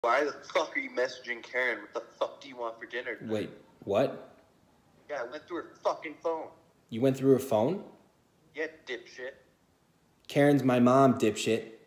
Why the fuck are you messaging Karen? What the fuck do you want for dinner tonight? Wait, what? Yeah, I went through her fucking phone. You went through her phone? Yeah, dipshit. Karen's my mom, dipshit.